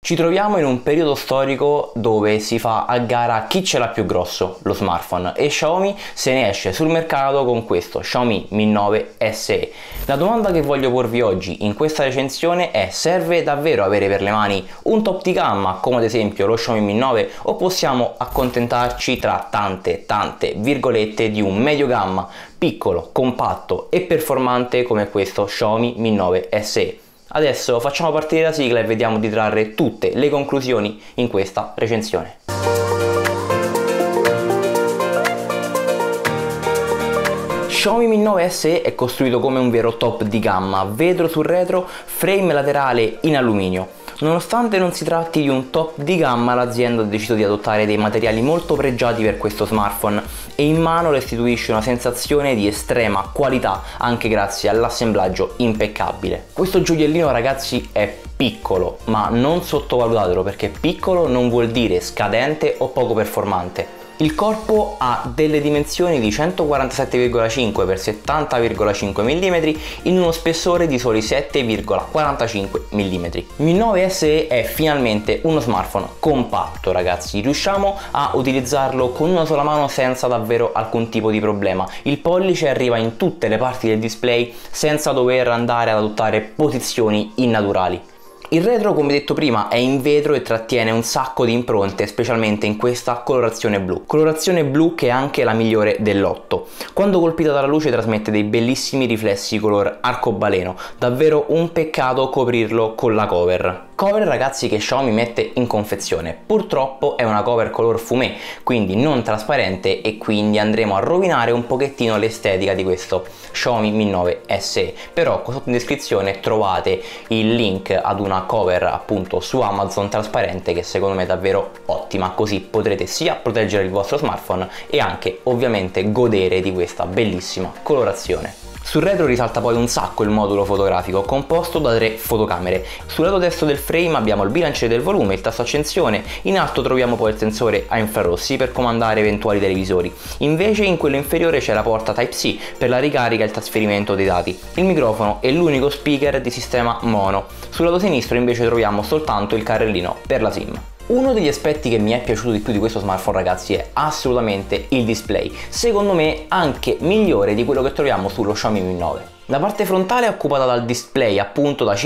Ci troviamo in un periodo storico dove si fa a gara chi ce l'ha più grosso, lo smartphone, e Xiaomi se ne esce sul mercato con questo Xiaomi Mi 9 SE. La domanda che voglio porvi oggi in questa recensione è: serve davvero avere per le mani un top di gamma come ad esempio lo Xiaomi Mi 9 o possiamo accontentarci tra tante virgolette di un medio gamma piccolo, compatto e performante come questo Xiaomi Mi 9 SE? Adesso facciamo partire la sigla e vediamo di trarre tutte le conclusioni in questa recensione. Xiaomi Mi 9 SE è costruito come un vero top di gamma, vetro sul retro, frame laterale in alluminio. Nonostante non si tratti di un top di gamma, l'azienda ha deciso di adottare dei materiali molto pregiati per questo smartphone e in mano restituisce una sensazione di estrema qualità anche grazie all'assemblaggio impeccabile. Questo gioiellino, ragazzi, è piccolo, ma non sottovalutatelo perché piccolo non vuol dire scadente o poco performante. Il corpo ha delle dimensioni di 147,5 x 70,5 mm in uno spessore di soli 7,45 mm. Mi 9 SE è finalmente uno smartphone compatto, ragazzi. Riusciamo a utilizzarlo con una sola mano senza davvero alcun tipo di problema. Il pollice arriva in tutte le parti del display senza dover andare ad adottare posizioni innaturali. Il retro, come detto prima, è in vetro e trattiene un sacco di impronte, specialmente in questa colorazione blu che è anche la migliore dell'otto. Quando colpita dalla luce trasmette dei bellissimi riflessi color arcobaleno, davvero un peccato coprirlo con la cover, ragazzi, che Xiaomi mette in confezione. Purtroppo è una cover color fumé, quindi non trasparente, e quindi andremo a rovinare un pochettino l'estetica di questo Xiaomi Mi 9 SE. Però sotto in descrizione trovate il link ad una cover appunto su Amazon trasparente che secondo me è davvero ottima, così potrete sia proteggere il vostro smartphone e anche ovviamente godere di questa bellissima colorazione. Sul retro risalta poi un sacco il modulo fotografico composto da 3 fotocamere. Sul lato destro del frame abbiamo il bilanciere del volume, il tasto accensione, in alto troviamo poi il sensore a infrarossi per comandare eventuali televisori. Invece in quello inferiore c'è la porta Type-C per la ricarica e il trasferimento dei dati, il microfono e l'unico speaker di sistema mono. Sul lato sinistro invece troviamo soltanto il carrellino per la SIM. Uno degli aspetti che mi è piaciuto di più di questo smartphone, ragazzi, è assolutamente il display, secondo me anche migliore di quello che troviamo sullo Xiaomi Mi 9. La parte frontale è occupata dal display appunto da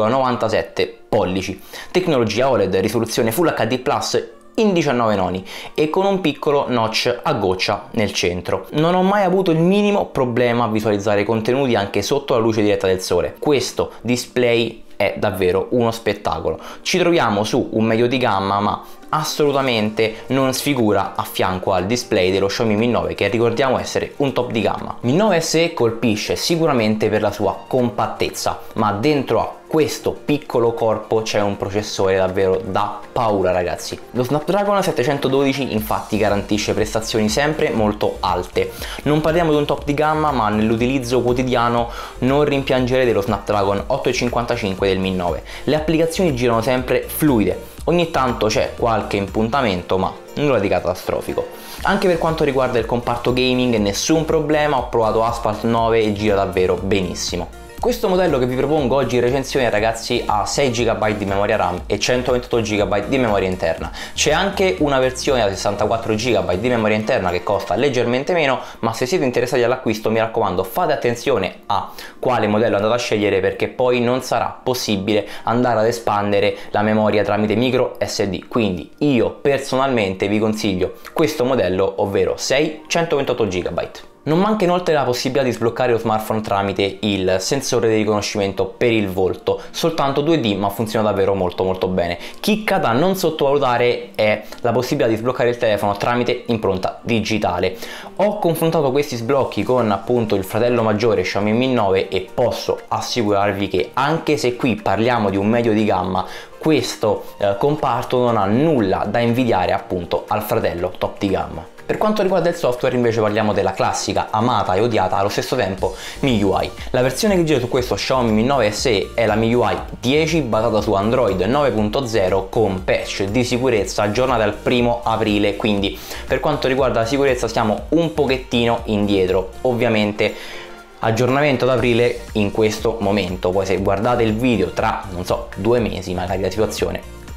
5,97 pollici, tecnologia OLED, risoluzione Full HD Plus in 19 noni e con un piccolo notch a goccia nel centro. Non ho mai avuto il minimo problema a visualizzare i contenuti anche sotto la luce diretta del sole. Questo display è davvero uno spettacolo. Ci troviamo su un medio di gamma, ma assolutamente non sfigura a fianco al display dello Xiaomi Mi 9, che ricordiamo essere un top di gamma. Mi 9 SE colpisce sicuramente per la sua compattezza, ma dentro a questo piccolo corpo c'è un processore davvero da paura, ragazzi. Lo Snapdragon 712 infatti garantisce prestazioni sempre molto alte. Non parliamo di un top di gamma, ma nell'utilizzo quotidiano non rimpiangerete lo Snapdragon 855 del Mi 9. Le applicazioni girano sempre fluide. Ogni tanto c'è qualche impuntamento, ma nulla di catastrofico. Anche per quanto riguarda il comparto gaming nessun problema, ho provato Asphalt 9 e gira davvero benissimo. Questo modello che vi propongo oggi in recensione, ragazzi, ha 6 GB di memoria RAM e 128 GB di memoria interna. C'è anche una versione da 64 GB di memoria interna che costa leggermente meno, ma se siete interessati all'acquisto mi raccomando fate attenzione a quale modello andate a scegliere, perché poi non sarà possibile andare ad espandere la memoria tramite micro SD. Quindi io personalmente vi consiglio questo modello, ovvero 6 128 GB. Non manca inoltre la possibilità di sbloccare lo smartphone tramite il sensore di riconoscimento per il volto, soltanto 2D ma funziona davvero molto bene. Chicca da non sottovalutare è la possibilità di sbloccare il telefono tramite impronta digitale. Ho confrontato questi sblocchi con appunto il fratello maggiore Xiaomi Mi 9 e posso assicurarvi che anche se qui parliamo di un medio di gamma, questo comparto non ha nulla da invidiare appunto al fratello top di gamma. Per quanto riguarda il software invece parliamo della classica, amata e odiata allo stesso tempo MIUI. La versione che gira su questo Xiaomi Mi 9 SE è la MIUI 10 basata su Android 9.0 con patch di sicurezza aggiornata al 1° aprile, quindi per quanto riguarda la sicurezza siamo un pochettino indietro. Ovviamente aggiornamento ad aprile in questo momento, poi se guardate il video tra non so 2 mesi magari la situazione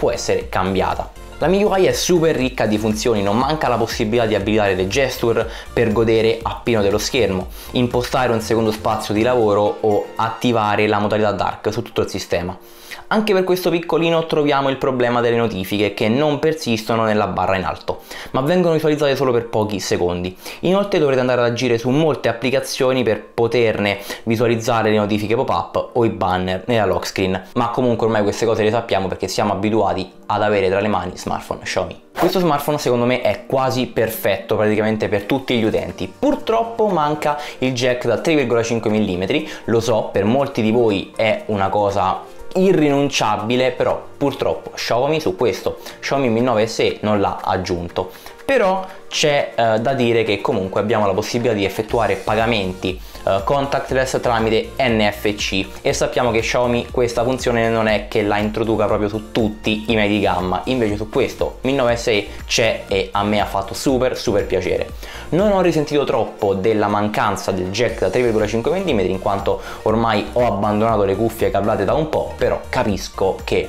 può essere cambiata. La MIUI è super ricca di funzioni, non manca la possibilità di abilitare le gesture per godere appieno dello schermo, impostare un secondo spazio di lavoro o attivare la modalità dark su tutto il sistema. Anche per questo piccolino troviamo il problema delle notifiche che non persistono nella barra in alto, ma vengono visualizzate solo per pochi secondi. Inoltre dovrete andare ad agire su molte applicazioni per poterne visualizzare le notifiche pop-up o i banner nella lock screen, ma comunque ormai queste cose le sappiamo perché siamo abituati ad avere tra le mani smartphone Xiaomi. Questo smartphone secondo me è quasi perfetto praticamente per tutti gli utenti. Purtroppo manca il jack da 3,5 mm, lo so, per molti di voi è una cosa irrinunciabile, però purtroppo Xiaomi su questo Xiaomi Mi 9 SE non l'ha aggiunto. Però c'è da dire che comunque abbiamo la possibilità di effettuare pagamenti contactless tramite NFC e sappiamo che Xiaomi questa funzione non è che la introduca proprio su tutti i medi gamma, invece su questo Mi 9 SE c'è e a me ha fatto super piacere. Non ho risentito troppo della mancanza del jack da 3,5 mm in quanto ormai ho abbandonato le cuffie cablate da un po', però capisco che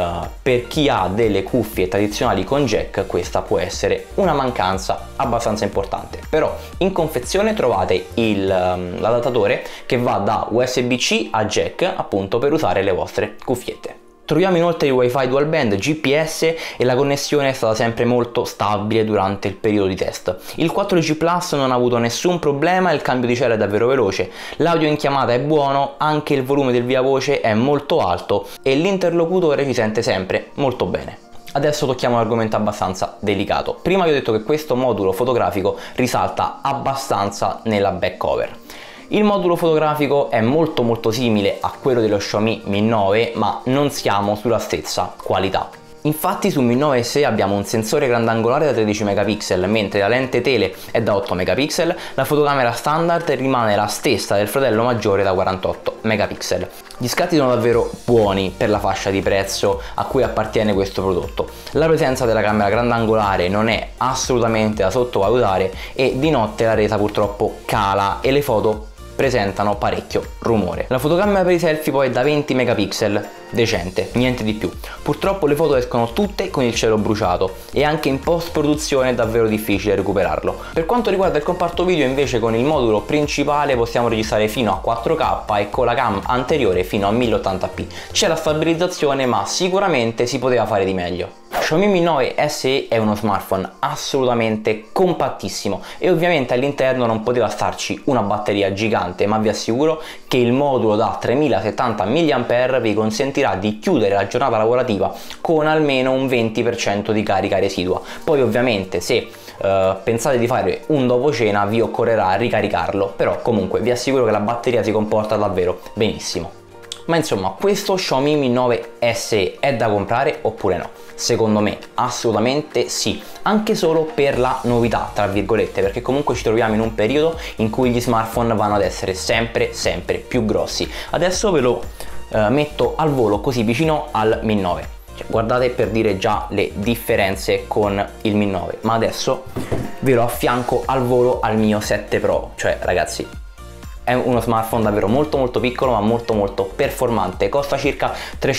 per chi ha delle cuffie tradizionali con jack questa può essere una mancanza abbastanza importante. Però in confezione trovate l'adattatore che va da USB-C a jack, appunto per usare le vostre cuffiette. Troviamo inoltre il Wi-Fi dual band, GPS e la connessione è stata sempre molto stabile durante il periodo di test. Il 4G Plus non ha avuto nessun problema, il cambio di cella è davvero veloce, l'audio in chiamata è buono, anche il volume del via voce è molto alto e l'interlocutore ci sente sempre molto bene. Adesso tocchiamo un argomento abbastanza delicato. Prima vi ho detto che questo modulo fotografico risalta abbastanza nella back cover. Il modulo fotografico è molto simile a quello dello Xiaomi Mi 9, ma non siamo sulla stessa qualità. Infatti su Mi 9 SE abbiamo un sensore grandangolare da 13 megapixel, mentre la lente tele è da 8 megapixel, la fotocamera standard rimane la stessa del fratello maggiore da 48 megapixel. Gli scatti sono davvero buoni per la fascia di prezzo a cui appartiene questo prodotto. La presenza della camera grandangolare non è assolutamente da sottovalutare e di notte la resa purtroppo cala e le foto presentano parecchio rumore. La fotocamera per i selfie poi è da 20 megapixel, decente, niente di più. Purtroppo le foto escono tutte con il cielo bruciato e anche in post produzione è davvero difficile recuperarlo. Per quanto riguarda il comparto video invece con il modulo principale possiamo registrare fino a 4K e con la cam anteriore fino a 1080p. C'è la stabilizzazione ma sicuramente si poteva fare di meglio. Xiaomi Mi 9 SE è uno smartphone assolutamente compattissimo e ovviamente all'interno non poteva starci una batteria gigante, ma vi assicuro che il modulo da 3070 mAh vi consentirà di chiudere la giornata lavorativa con almeno un 20% di carica residua. Poi ovviamente se pensate di fare un dopo cena vi occorrerà ricaricarlo, però comunque vi assicuro che la batteria si comporta davvero benissimo. Ma insomma, questo Xiaomi Mi 9 SE è da comprare oppure no? Secondo me assolutamente sì, anche solo per la novità tra virgolette, perché comunque ci troviamo in un periodo in cui gli smartphone vanno ad essere sempre più grossi. Adesso ve lo metto al volo così vicino al Mi 9, guardate per dire già le differenze con il Mi 9, ma adesso ve lo affianco al volo al mio 7 Pro, cioè ragazzi è uno smartphone davvero molto piccolo ma molto performante. Costa circa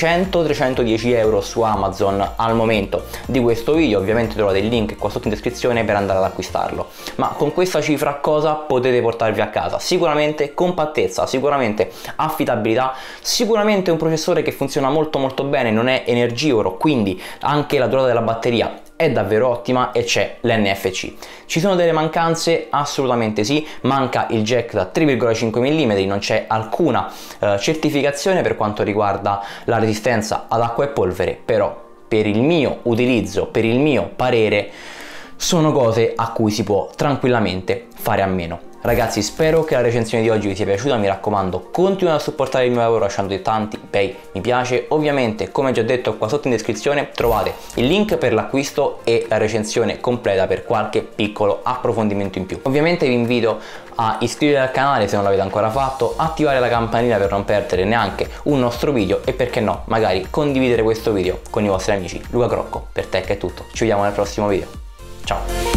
300-310 euro su Amazon al momento di questo video. Ovviamente trovate il link qua sotto in descrizione per andare ad acquistarlo. Ma con questa cifra cosa potete portarvi a casa? Sicuramente compattezza, sicuramente affidabilità, sicuramente un processore che funziona molto bene, non è energivoro, quindi anche la durata della batteria è davvero ottima e c'è l'NFC. Ci sono delle mancanze? Assolutamente sì, manca il jack da 3,5 mm, non c'è alcuna certificazione per quanto riguarda la resistenza ad acqua e polvere, però per il mio utilizzo, per il mio parere, sono cose a cui si può tranquillamente fare a meno. Ragazzi, spero che la recensione di oggi vi sia piaciuta, mi raccomando continuate a supportare il mio lavoro lasciando tanti bei mi piace. Ovviamente, come già detto, qua sotto in descrizione trovate il link per l'acquisto e la recensione completa per qualche piccolo approfondimento in più. Ovviamente vi invito a iscrivervi al canale se non l'avete ancora fatto, attivare la campanella per non perdere neanche un nostro video e perché no, magari condividere questo video con i vostri amici. Luca Crocco, per Tech è tutto, ci vediamo nel prossimo video, ciao!